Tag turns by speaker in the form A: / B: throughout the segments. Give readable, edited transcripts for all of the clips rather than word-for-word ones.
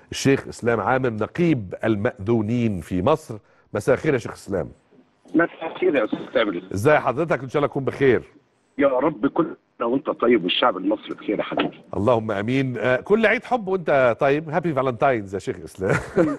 A: الشيخ اسلام عامر نقيب المأذونين في مصر. مساء الخير يا شيخ اسلام.
B: مساء الخير يا استاذ تامر.
A: ازاي حضرتك؟ ان شاء الله تكون بخير.
B: يا رب كل وانت طيب والشعب المصري بخير يا حبيبي.
A: اللهم امين. كل عيد حب وانت طيب. هابي فالنتاينز يا شيخ اسلام.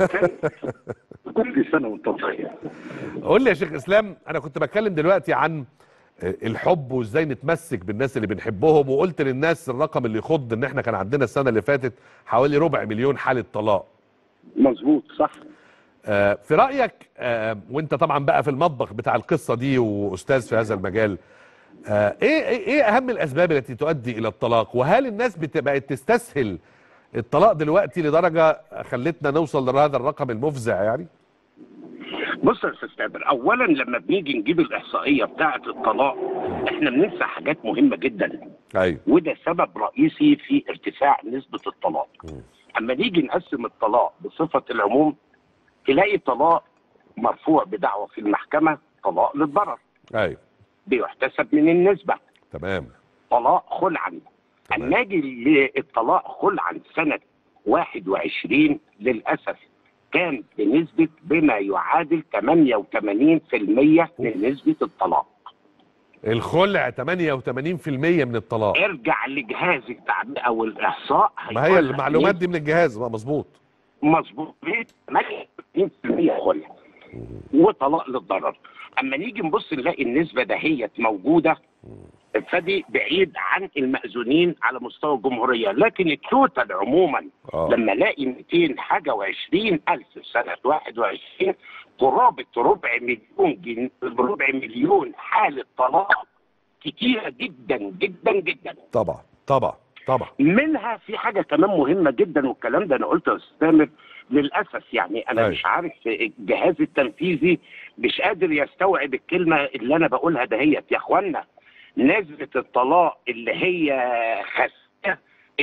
B: كل سنه وانت طيب.
A: قول لي يا شيخ اسلام، انا كنت بتكلم دلوقتي عن الحب وازاي نتمسك بالناس اللي بنحبهم، وقلت للناس الرقم اللي يخض ان احنا كان عندنا السنه اللي فاتت حوالي 250,000 حاله طلاق.
B: مظبوط صح.
A: في رايك وانت طبعا بقى في المطبخ بتاع القصه دي واستاذ في هذا المجال، ايه اهم الاسباب التي تؤدي الى الطلاق؟ وهل الناس بقت تستسهل الطلاق دلوقتي لدرجه خلتنا نوصل لهذا الرقم المفزع يعني؟
B: بص يا استاذ تامر، اولا لما بنيجي نجيب الاحصائيه بتاعه الطلاق احنا بننسى حاجات مهمه جدا.
A: ايوه.
B: وده سبب رئيسي في ارتفاع نسبه الطلاق. اما نيجي نقسم الطلاق بصفه العموم تلاقي طلاق مرفوع بدعوى في المحكمه طلاق للضرر.
A: ايوه.
B: بيحتسب من النسبه.
A: تمام.
B: طلاق خلعا. اما اجي للطلاق خلعا سنه 21 للاسف كان بنسبه بما يعادل 88% من نسبه الطلاق.
A: الخلع 88% من الطلاق.
B: ارجع لجهاز التعبئه والاحصاء.
A: ما هي المعلومات دي من الجهاز بقى. مظبوط.
B: مظبوط. 88% خلع وطلاق للضرر. اما نيجي نبص نلاقي النسبه دهيت موجوده، فدي بعيد عن المأذونين على مستوى الجمهوريه، لكن التوتال عموما لما الاقي 200 حاجه و20 الف سنه 21 قرابه ربع مليون حاله طلاق كتيره جدا جدا جدا.
A: طبعا طبعا طبعا.
B: منها في حاجه كمان مهمه جدا، والكلام ده انا قلته يا استاذ تامر، للاسف يعني انا مش عارف الجهاز التنفيذي مش قادر يستوعب الكلمه اللي انا بقولها دهيت. يا اخوانا نسبه الطلاق اللي هي خاسئه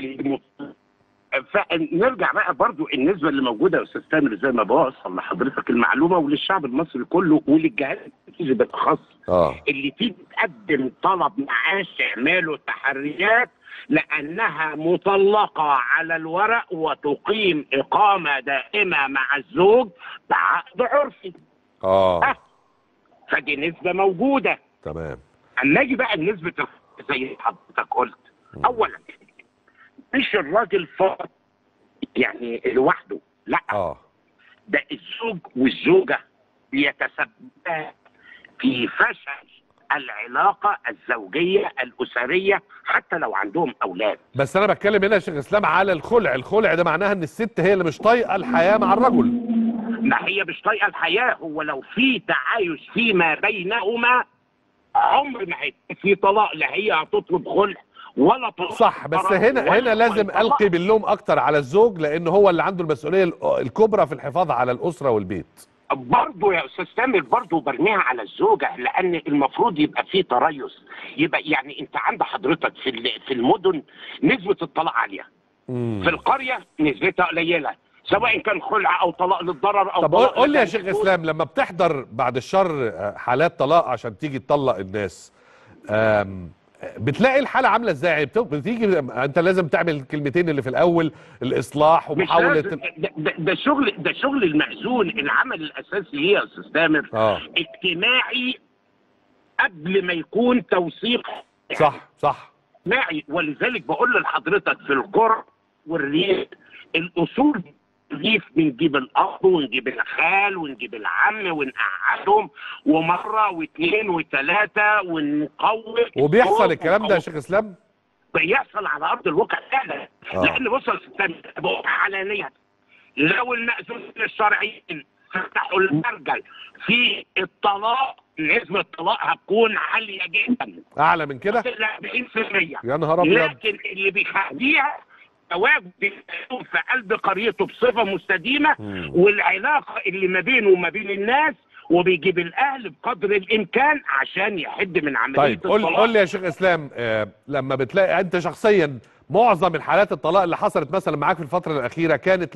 B: فنرجع بقى برضو النسبه اللي موجوده يا استاذ تامر زي ما بوصل لحضرتك المعلومه وللشعب المصري كله وللجهاز التنفيذي بالاخص اللي تيجي تقدم طلب معاش اعماله تحريات لأنها مطلقة على الورق وتقيم إقامة دائمة مع الزوج بعقد عرفي. فدي نسبة موجودة.
A: تمام.
B: أما أجي بقى النسبة زي حضرتك قلت، أولا مش الراجل فقط يعني لوحده، لا. ده الزوج والزوجة بيتسببا في فشل العلاقة الزوجية الأسرية حتى لو عندهم أولاد.
A: بس أنا بتكلم هنا يا شيخ إسلام على الخلع. الخلع ده معناها إن الست هي اللي مش طايقة الحياة مع الرجل.
B: ما هي مش طايقة الحياة، هو لو في تعايش فيما بينهما عمر ما هيبقى في طلاق. لا هي هتطلب خلع ولا طلاق.
A: صح. بس هنا لازم ألقي باللوم أكتر على الزوج، لأن هو اللي عنده المسؤولية الكبرى في الحفاظ على الأسرة والبيت.
B: برضه يا استاذ تامر برضه برميها على الزوجه، لان المفروض يبقى في تريث. يبقى يعني انت عند حضرتك في المدن نسبه الطلاق عاليه، في القريه نسبتها قليله، سواء كان خلع او طلاق للضرر او
A: طب
B: طلاق.
A: قول لي يا شيخ اسلام، لما بتحضر بعد الشر حالات طلاق عشان تيجي تطلق الناس، بتلاقي الحاله عامله ازاي؟ بتيجي انت لازم تعمل الكلمتين اللي في الاول، الاصلاح ومحاوله
B: ده شغل المأذون. العمل الاساسي هي يا استاذ تامر اجتماعي قبل ما يكون توثيق.
A: صح صح.
B: اجتماعي. ولذلك بقول لحضرتك في القرى والريف الاصول الريف بنجيب الاب ونجيب الخال ونجيب العم ونقعدهم ومره واثنين وثلاثه ونقوم.
A: وبيحصل الكلام ده يا شيخ اسلام؟
B: بيحصل على ارض الواقع فعلا. لان بص يا استاذ علانيا لو المأذونين الشرعيين فتحوا المرجل في الطلاق نسبه الطلاق هتكون عاليه جدا.
A: اعلى من كده؟
B: 40%.
A: يا نهار ابيض.
B: لكن اللي بيخليها تواجد في قلب قريته بصفه مستديمه والعلاقه اللي ما بينه وما بين الناس، وبيجيب الاهل بقدر الامكان عشان يحد من عمليه الطلاق.
A: طيب قول لي يا شيخ اسلام، لما بتلاقي انت شخصيا معظم الحالات الطلاق اللي حصلت مثلا معاك في الفتره الاخيره كانت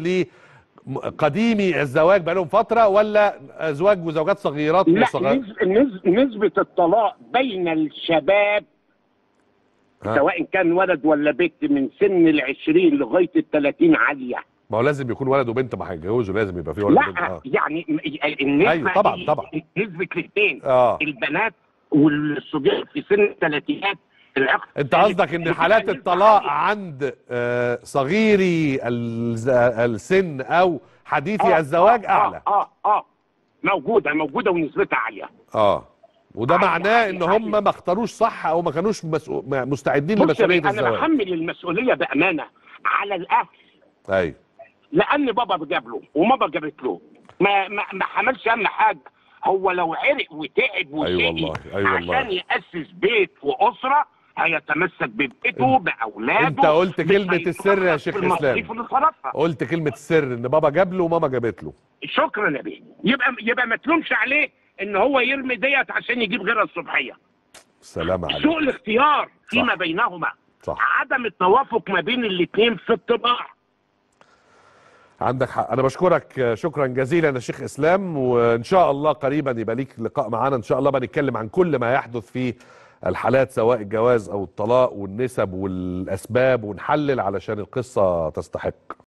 A: قديمي الزواج بقالهم فتره، ولا ازواج وزوجات صغيرات
B: وصغار؟ لا، نسبه الطلاق بين الشباب سواء كان ولد ولا بنت من سن ال20 لغايه ال30 عاليه.
A: ما هو لازم يكون ولد وبنت، ما هيتجوزوا لازم يبقى في ولد وبنت.
B: لا يعني النسبه
A: ايوه طبعا طبعا.
B: نسبه الاثنين،
A: اه
B: البنات والصبيان في سن الثلاثينات.
A: انت قصدك ان حالات الطلاق عند صغيري السن او حديثي الزواج اعلى؟
B: موجوده ونسبتها عاليه.
A: وده معناه ان هم ما اختاروش صح او ما كانوش مستعدين لمسؤوليه الزواج.
B: انا بحمل المسؤوليه بامانه على الاهل.
A: ايوه.
B: لان بابا جاب له وماما جابت له، ما حملش اهم حاجه. هو لو عرق وتعب وشقي عشان ياسس بيت واسره هيتمسك ببيته باولاده.
A: انت قلت كلمه السر يا شيخ اسلام، قلت كلمه السر ان بابا جاب له وماما جابت له.
B: شكرا يا بيه. يبقى ما تلومش عليه ان هو يرمي ديت عشان يجيب غيرها الصبحيه.
A: سلام عليك.
B: سوء الاختيار فيما بينهما. صح. عدم التوافق ما بين الاثنين في الطباع.
A: عندك حق. انا بشكرك شكرا جزيلا يا شيخ اسلام، وان شاء الله قريبا يبقى ليك لقاء معانا ان شاء الله بنتكلم عن كل ما يحدث في الحالات سواء الجواز او الطلاق والنسب والاسباب، ونحلل علشان القصه تستحق.